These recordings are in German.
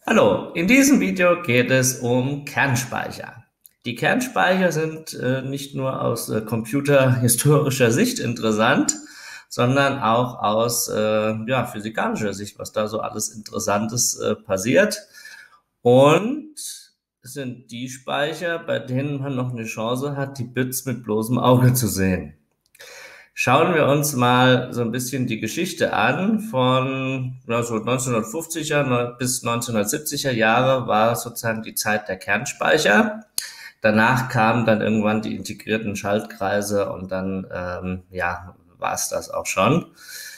Hallo, in diesem Video geht es um Kernspeicher. Die Kernspeicher sind nicht nur aus computerhistorischer Sicht interessant, sondern auch aus physikalischer Sicht, was da so alles Interessantes passiert. Und es sind die Speicher, bei denen man noch eine Chance hat, die Bits mit bloßem Auge zu sehen. Schauen wir uns mal so ein bisschen die Geschichte an. Von so 1950er bis 1970er Jahre war sozusagen die Zeit der Kernspeicher. Danach kamen dann irgendwann die integrierten Schaltkreise und dann war es das auch schon.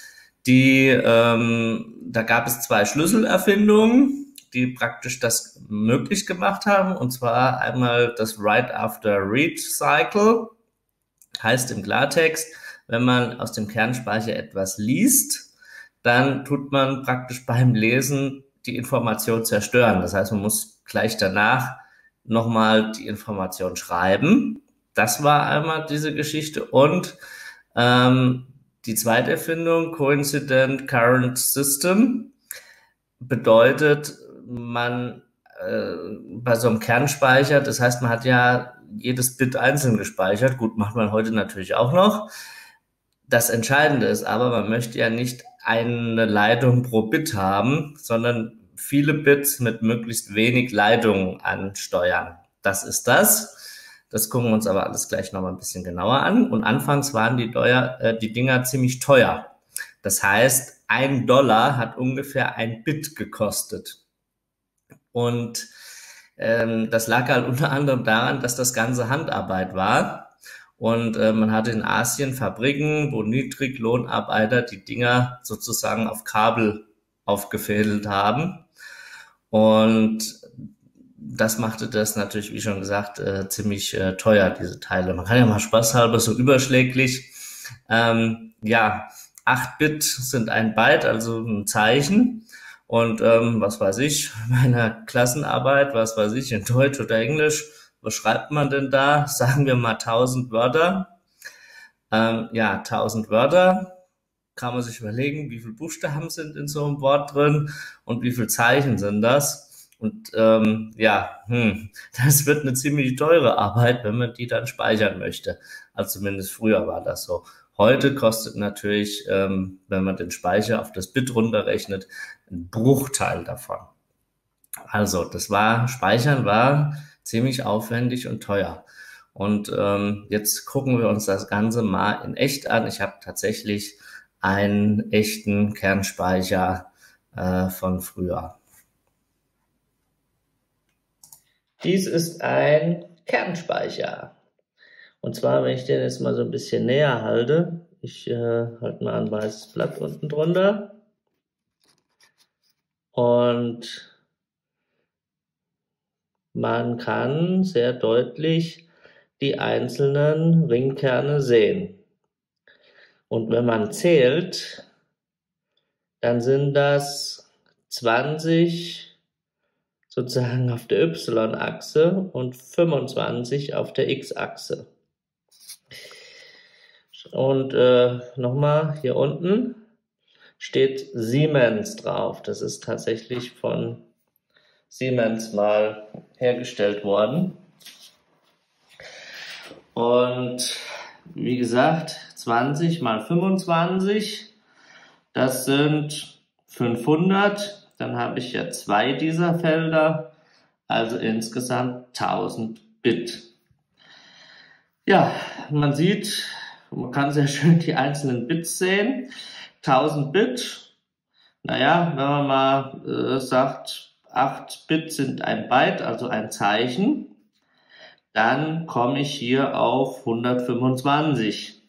Da gab es zwei Schlüsselerfindungen, die praktisch das möglich gemacht haben. Und zwar einmal das Write After Read Cycle, heißt im Klartext, wenn man aus dem Kernspeicher etwas liest, dann tut man praktisch beim Lesen die Information zerstören. Das heißt, man muss gleich danach nochmal die Information schreiben. Das war einmal diese Geschichte. Und die zweite Erfindung, Coincident Current System, bedeutet, man bei so einem Kernspeicher, das heißt, man hat ja jedes Bit einzeln gespeichert. Gut, macht man heute natürlich auch noch. Das Entscheidende ist aber, man möchte ja nicht eine Leitung pro Bit haben, sondern viele Bits mit möglichst wenig Leitungen ansteuern. Das ist das. Das gucken wir uns aber alles gleich noch mal ein bisschen genauer an. Und anfangs waren die Dinger ziemlich teuer. Das heißt, $1 hat ungefähr ein Bit gekostet. Und das lag halt unter anderem daran, dass das Ganze Handarbeit war. Und man hatte in Asien Fabriken, wo Niedriglohnarbeiter die Dinger sozusagen auf Kabel aufgefädelt haben. Und das machte das natürlich, wie schon gesagt, ziemlich teuer, diese Teile. Man kann ja mal spaßhalber so überschläglich, 8 Bit sind ein Byte, also ein Zeichen. Und was weiß ich, meiner Klassenarbeit, was weiß ich, in Deutsch oder Englisch, was schreibt man denn da? Sagen wir mal 1000 Wörter. 1000 Wörter. Kann man sich überlegen, wie viele Buchstaben sind in so einem Wort drin und wie viele Zeichen sind das. Und das wird eine ziemlich teure Arbeit, wenn man die dann speichern möchte. Also zumindest früher war das so. Heute kostet natürlich, wenn man den Speicher auf das Bit runterrechnet, ein Bruchteil davon. Also Speichern war ziemlich aufwendig und teuer. Und jetzt gucken wir uns das Ganze mal in echt an. Ich habe tatsächlich einen echten Kernspeicher von früher. Dies ist ein Kernspeicher. Und zwar, wenn ich den jetzt mal so ein bisschen näher halte, ich halte mal ein weißes Blatt unten drunter. Und man kann sehr deutlich die einzelnen Ringkerne sehen. Und wenn man zählt, dann sind das 20 sozusagen auf der Y-Achse und 25 auf der X-Achse. Und nochmal, hier unten steht Siemens drauf. Das ist tatsächlich von Siemens mal hergestellt worden. Und wie gesagt, 20 mal 25, das sind 500. Dann habe ich ja 2 dieser Felder, also insgesamt 1000 Bit. Ja, man sieht, man kann sehr schön die einzelnen Bits sehen. 1000 Bit, naja, wenn man mal sagt, 8 Bit sind ein Byte, also ein Zeichen, dann komme ich hier auf 125.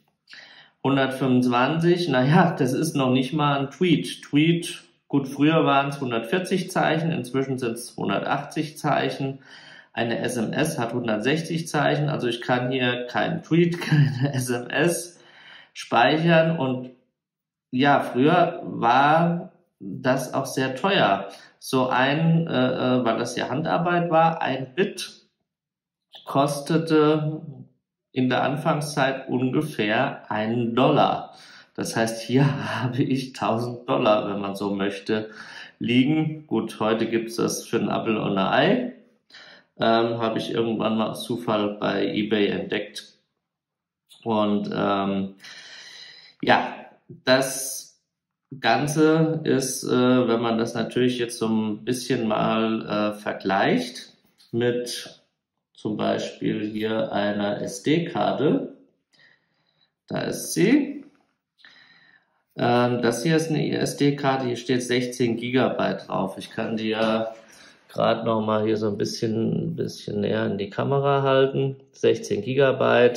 125, naja, das ist noch nicht mal ein Tweet. Tweet, gut, früher waren es 140 Zeichen, inzwischen sind es 180 Zeichen. Eine SMS hat 160 Zeichen, also ich kann hier keinen Tweet, keine SMS speichern. Und ja, früher war das auch sehr teuer. Weil das ja Handarbeit war, ein Bit kostete in der Anfangszeit ungefähr $1. Das heißt, hier habe ich $1000, wenn man so möchte, liegen. Gut, heute gibt es das für einen Apfel und ein Ei. Habe ich irgendwann mal aus Zufall bei eBay entdeckt. Und ja, das Ganze ist, wenn man das natürlich jetzt so ein bisschen mal vergleicht mit zum Beispiel hier einer SD-Karte, da ist sie. Das hier ist eine SD-Karte, hier steht 16 GB drauf. Ich kann die ja gerade noch mal hier so ein bisschen näher in die Kamera halten. 16 GB.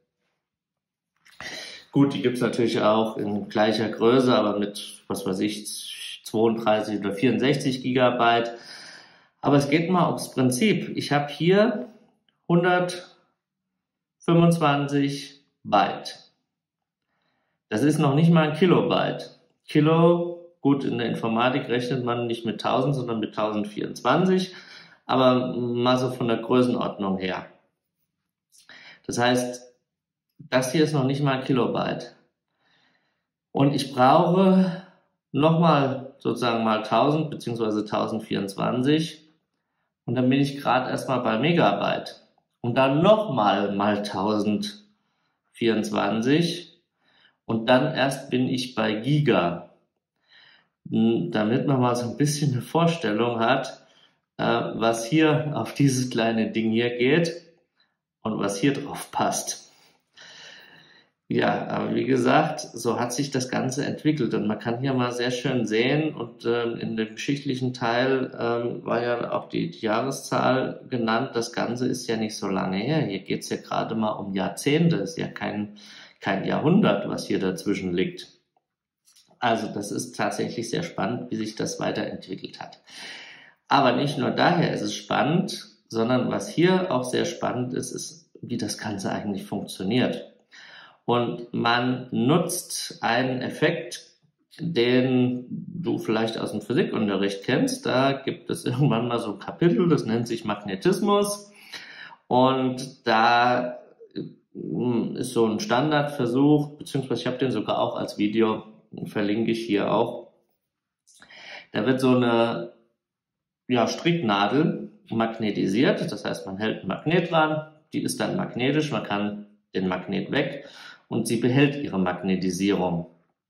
Gut, die gibt es natürlich auch in gleicher Größe, aber mit, was weiß ich, 32 oder 64 GB. Aber es geht mal ums Prinzip. Ich habe hier 125 Byte. Das ist noch nicht mal ein Kilobyte. Kilo, gut, in der Informatik rechnet man nicht mit 1000, sondern mit 1024, aber mal so von der Größenordnung her. Das heißt, das hier ist noch nicht mal ein Kilobyte. Und ich brauche nochmal sozusagen mal 1000 bzw. 1024 und dann bin ich gerade erstmal bei Megabyte. Und dann nochmal mal 1024 und dann erst bin ich bei Giga. Damit man mal so ein bisschen eine Vorstellung hat, was hier auf dieses kleine Ding hier geht und was hier drauf passt. Ja, aber wie gesagt, so hat sich das Ganze entwickelt und man kann hier mal sehr schön sehen und in dem geschichtlichen Teil war ja auch die Jahreszahl genannt. Das Ganze ist ja nicht so lange her. Hier geht es ja gerade mal um Jahrzehnte, ist ja kein Jahrhundert, was hier dazwischen liegt. Also das ist tatsächlich sehr spannend, wie sich das weiterentwickelt hat. Aber nicht nur daher ist es spannend, sondern was hier auch sehr spannend ist, ist, wie das Ganze eigentlich funktioniert. Und man nutzt einen Effekt, den du vielleicht aus dem Physikunterricht kennst. Da gibt es irgendwann mal so ein Kapitel, das nennt sich Magnetismus. Und da ist so ein Standardversuch, beziehungsweise ich habe den sogar auch als Video, verlinke ich hier auch. Da wird so eine Stricknadel magnetisiert, das heißt, man hält ein Magnet dran, die ist dann magnetisch, man kann den Magnet weg und sie behält ihre Magnetisierung.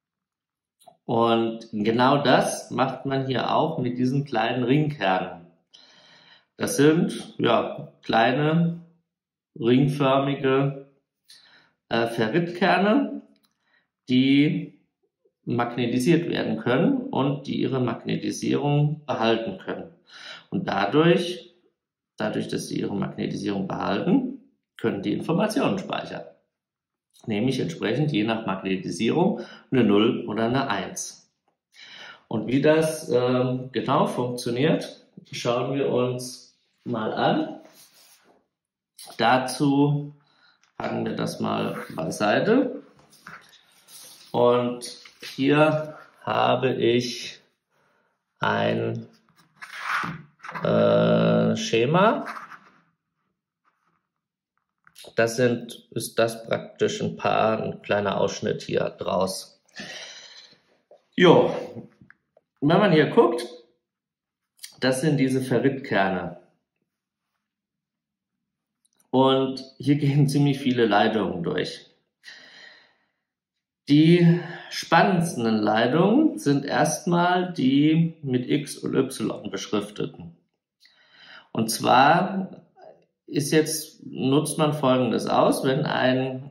Und genau das macht man hier auch mit diesen kleinen Ringkernen. Das sind kleine ringförmige Ferritkerne, die magnetisiert werden können und die ihre Magnetisierung behalten können. Und dadurch, dass sie ihre Magnetisierung behalten, können die Informationen speichern. Nämlich entsprechend je nach Magnetisierung eine 0 oder eine 1. Und wie das genau funktioniert, schauen wir uns mal an. Dazu packen wir das mal beiseite. Und hier habe ich ein Schema. Ist das praktisch ein kleiner Ausschnitt hier draus. Jo, wenn man hier guckt, das sind diese Ferritkerne. Und hier gehen ziemlich viele Leitungen durch. Die spannendsten Leitungen sind erstmal die mit X und Y beschrifteten. Und zwar nutzt man Folgendes aus, wenn ein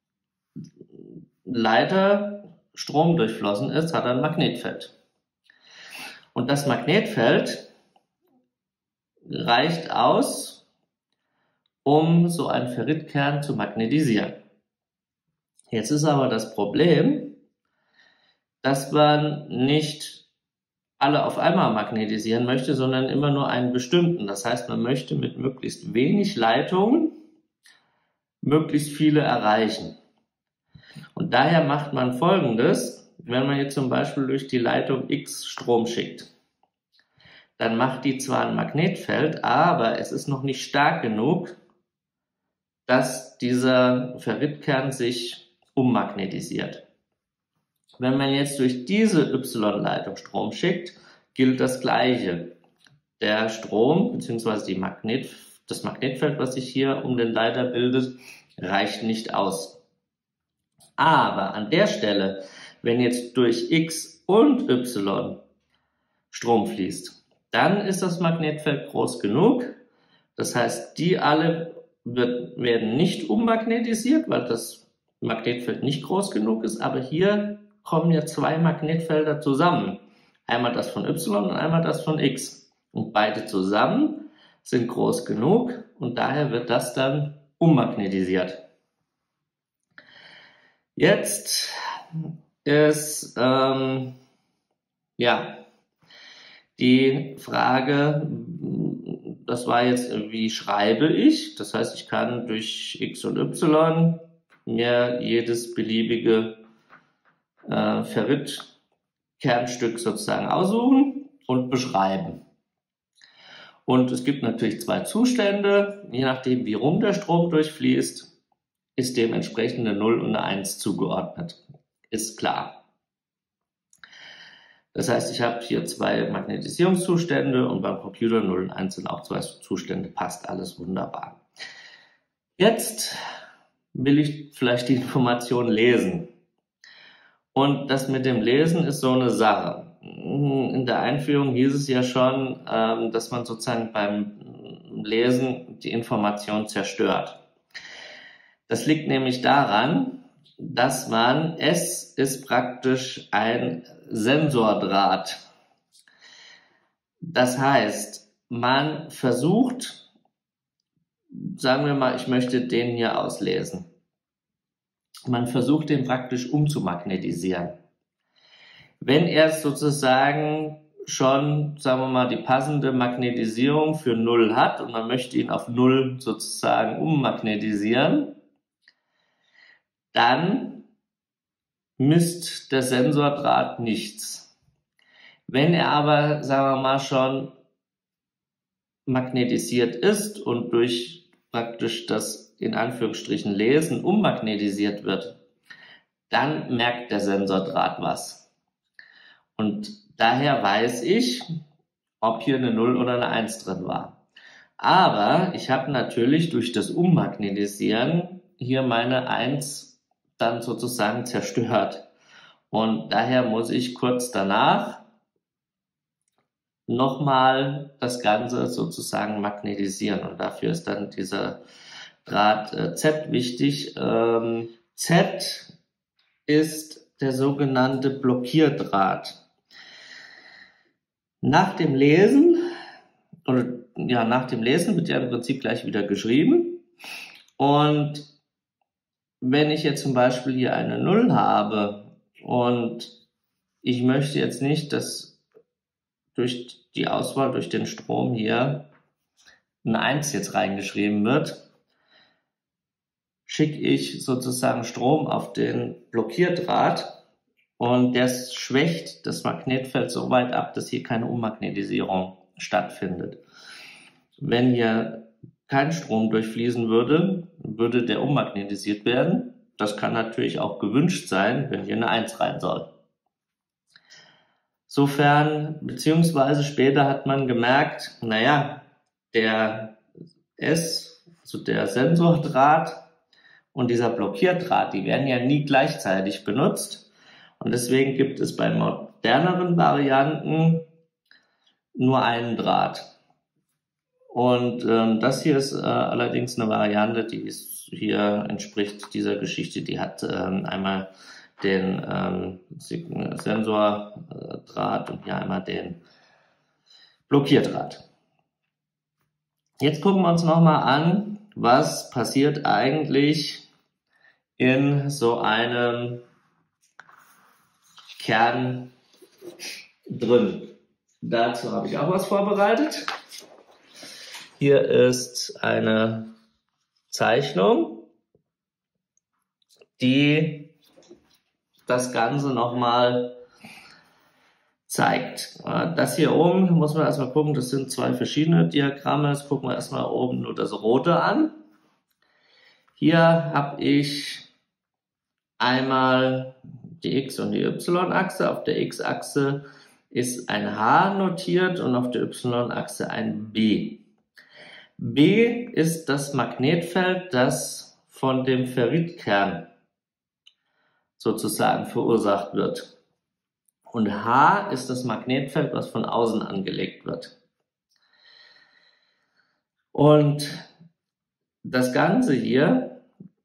Leiter Strom durchflossen ist, hat er ein Magnetfeld. Und das Magnetfeld reicht aus, um so einen Ferritkern zu magnetisieren. Jetzt ist aber das Problem, dass man nicht alle auf einmal magnetisieren möchte, sondern immer nur einen bestimmten. Das heißt, man möchte mit möglichst wenig Leitungen möglichst viele erreichen. Und daher macht man Folgendes: Wenn man jetzt zum Beispiel durch die Leitung X Strom schickt, dann macht die zwar ein Magnetfeld, aber es ist noch nicht stark genug, dass dieser Ferritkern sich ummagnetisiert. Wenn man jetzt durch diese Y-Leitung Strom schickt, gilt das Gleiche. Der Strom bzw. das Magnetfeld, was sich hier um den Leiter bildet, reicht nicht aus. Aber an der Stelle, wenn jetzt durch X und Y Strom fließt, dann ist das Magnetfeld groß genug. Das heißt, die alle werden nicht ummagnetisiert, weil das Magnetfeld nicht groß genug ist. Aber hier kommen ja zwei Magnetfelder zusammen. Einmal das von Y und einmal das von X. Und beide zusammen sind groß genug und daher wird das dann ummagnetisiert. Jetzt ist die Frage, das war jetzt, wie schreibe ich? Das heißt, ich kann durch X und Y mir jedes beliebige Ferrit-Kernstück sozusagen aussuchen und beschreiben. Und es gibt natürlich zwei Zustände, je nachdem wie rum der Strom durchfließt, ist dementsprechend eine 0 und eine 1 zugeordnet. Ist klar. Das heißt, ich habe hier zwei Magnetisierungszustände und beim Computer 0 und 1 sind auch zwei Zustände, passt alles wunderbar. Jetzt will ich vielleicht die Information lesen. Und das mit dem Lesen ist so eine Sache. In der Einführung hieß es ja schon, dass man sozusagen beim Lesen die Information zerstört. Das liegt nämlich daran, dass es ist praktisch ein Sensordraht. Das heißt, man versucht, sagen wir mal, ich möchte den hier auslesen. Man versucht, den praktisch umzumagnetisieren. Wenn er sozusagen schon, sagen wir mal, die passende Magnetisierung für 0 hat und man möchte ihn auf 0 sozusagen ummagnetisieren, dann misst der Sensordraht nichts. Wenn er aber, sagen wir mal, schon magnetisiert ist und durch praktisch das in Anführungsstrichen Lesen ummagnetisiert wird, dann merkt der Sensordraht was. Und daher weiß ich, ob hier eine 0 oder eine 1 drin war. Aber ich habe natürlich durch das Ummagnetisieren hier meine 1 dann sozusagen zerstört. Und daher muss ich kurz danach nochmal das Ganze sozusagen magnetisieren. Und dafür ist dann dieser Draht Z wichtig. Z ist der sogenannte Blockierdraht. Nach dem Lesen wird ja im Prinzip gleich wieder geschrieben. Und wenn ich jetzt zum Beispiel hier eine 0 habe und ich möchte jetzt nicht, dass durch die Auswahl, durch den Strom hier eine 1 jetzt reingeschrieben wird, schicke ich sozusagen Strom auf den Blockierdraht und der schwächt das Magnetfeld so weit ab, dass hier keine Ummagnetisierung stattfindet. Wenn hier kein Strom durchfließen würde, würde der ummagnetisiert werden. Das kann natürlich auch gewünscht sein, wenn hier eine 1 rein soll. Sofern, beziehungsweise später hat man gemerkt, naja, der Sensordraht und dieser Blockierdraht, die werden ja nie gleichzeitig benutzt. Und deswegen gibt es bei moderneren Varianten nur einen Draht. Und das hier ist allerdings eine Variante, die hier entspricht dieser Geschichte. Die hat einmal den Sensordraht und hier einmal den Blockierdraht. Jetzt gucken wir uns nochmal an, was passiert eigentlich in so einem Kern drin. Dazu habe ich auch was vorbereitet. Hier ist eine Zeichnung, die das Ganze nochmal zeigt. Das hier oben muss man erstmal gucken, das sind zwei verschiedene Diagramme. Jetzt gucken wir erstmal oben nur das rote an. Hier habe ich einmal die X- und die Y-Achse. Auf der X-Achse ist ein H notiert und auf der Y-Achse ein B. B ist das Magnetfeld, das von dem Ferritkern sozusagen verursacht wird. Und H ist das Magnetfeld, was von außen angelegt wird. Und das Ganze hier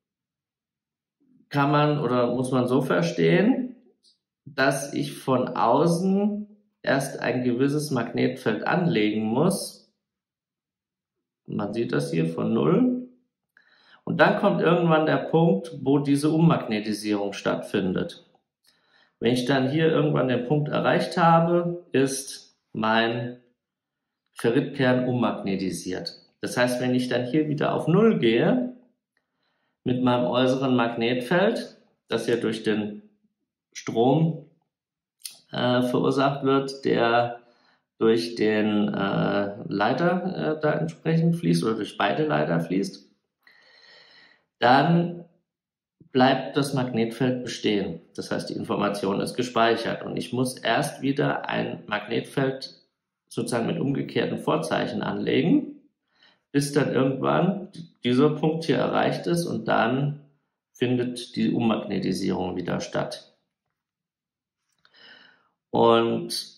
kann man oder muss man so verstehen, dass ich von außen erst ein gewisses Magnetfeld anlegen muss. Man sieht das hier von 0. Und dann kommt irgendwann der Punkt, wo diese Ummagnetisierung stattfindet. Wenn ich dann hier irgendwann den Punkt erreicht habe, ist mein Ferritkern ummagnetisiert. Das heißt, wenn ich dann hier wieder auf 0 gehe, mit meinem äußeren Magnetfeld, das ja durch den Strom verursacht wird, der durch den Leiter da entsprechend fließt oder durch beide Leiter fließt, dann bleibt das Magnetfeld bestehen. Das heißt, die Information ist gespeichert und ich muss erst wieder ein Magnetfeld sozusagen mit umgekehrten Vorzeichen anlegen, bis dann irgendwann dieser Punkt hier erreicht ist und dann findet die Ummagnetisierung wieder statt. Und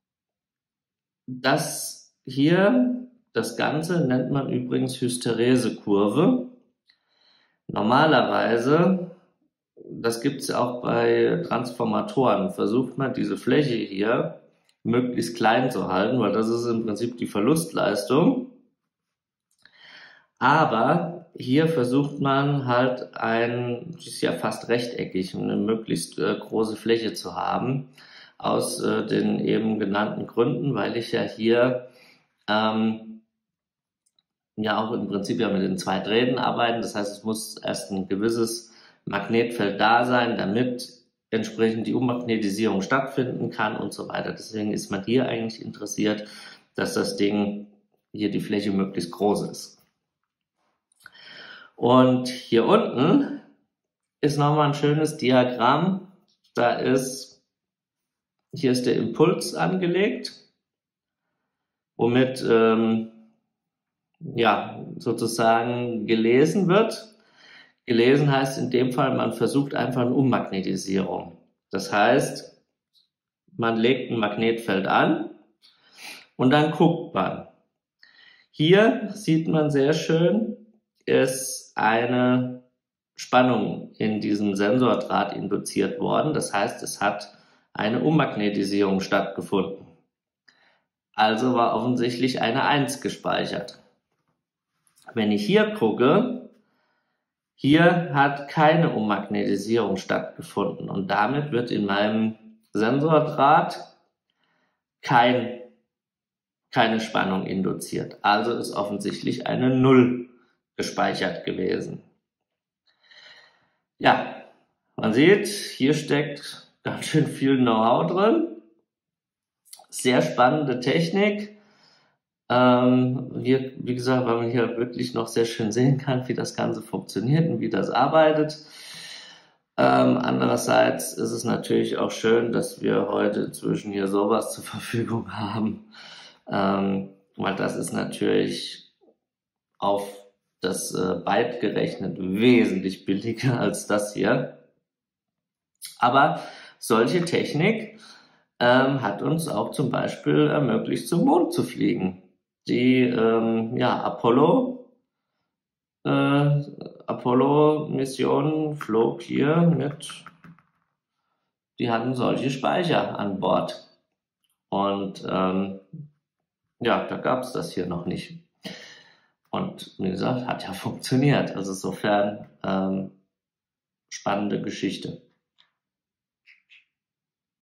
das hier, das Ganze nennt man übrigens Hysteresekurve. Normalerweise, das gibt es auch bei Transformatoren, versucht man diese Fläche hier möglichst klein zu halten, weil das ist im Prinzip die Verlustleistung. Aber hier versucht man halt das ist ja fast rechteckig, eine möglichst große Fläche zu haben, aus den eben genannten Gründen, weil ich ja hier ja auch im Prinzip ja mit den 2 Drähten arbeiten. Das heißt, es muss erst ein gewisses Magnetfeld da sein, damit entsprechend die Ummagnetisierung stattfinden kann und so weiter. Deswegen ist man hier eigentlich interessiert, dass das Ding hier die Fläche möglichst groß ist. Und hier unten ist nochmal ein schönes Diagramm. Hier ist der Impuls angelegt, womit ja, sozusagen gelesen wird. Gelesen heißt in dem Fall, man versucht einfach eine Ummagnetisierung. Das heißt, man legt ein Magnetfeld an und dann guckt man. Hier sieht man sehr schön, ist eine Spannung in diesem Sensordraht induziert worden. Das heißt, es hat eine Ummagnetisierung stattgefunden. Also war offensichtlich eine 1 gespeichert. Wenn ich hier gucke, hier hat keine Ummagnetisierung stattgefunden und damit wird in meinem Sensordraht keine Spannung induziert. Also ist offensichtlich eine 0 gespeichert gewesen. Ja, man sieht, hier steckt ganz schön viel Know-how drin. Sehr spannende Technik. Hier, wie gesagt, weil man hier wirklich noch sehr schön sehen kann, wie das Ganze funktioniert und wie das arbeitet. Andererseits ist es natürlich auch schön, dass wir heute inzwischen hier sowas zur Verfügung haben, weil das ist natürlich auf das Byte gerechnet wesentlich billiger als das hier. Aber solche Technik hat uns auch zum Beispiel ermöglicht, zum Mond zu fliegen. Die Apollo-Mission flog hier die hatten solche Speicher an Bord. Und ja, da gab es das hier noch nicht. Und wie gesagt, hat ja funktioniert. Also insofern spannende Geschichte.